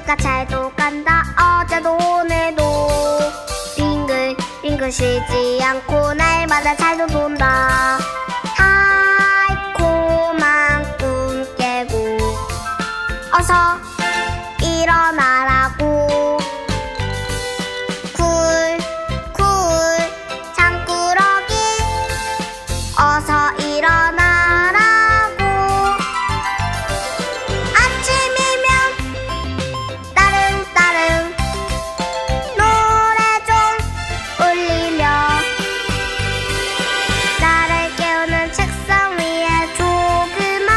째까 잘도 간다 어제도 오늘도 빙글빙글 쉬지 않고 날마다 잘도 돈다 달콤한 꿈 깨고 어서 일어나라고 쿨쿨 장꾸러기 어서 일어나라고 아침이면 따릉따릉 노래 좀 울리며 나를 깨우는 책상 위에 조그만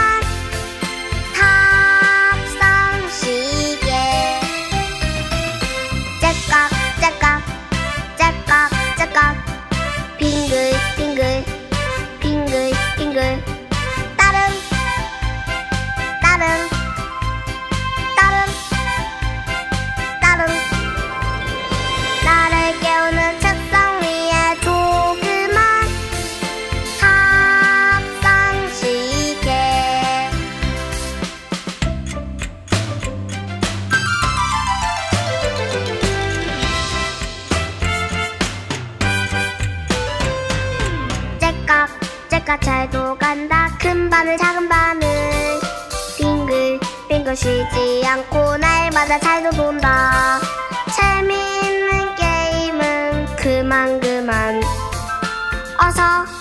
탑상 시계 째깍째깍 째깍째깍 빙글빙글 빙글빙글 따릉 따릉 따릉 따릉 나를 깨우는 책상 위에 조그만 탑상 시계 째깍째깍 잘도 간다 큰 바늘 작은 바늘 빙글빙글 쉬지 않고 날마다 잘도 돈다 재미있는 게임은 그만 어서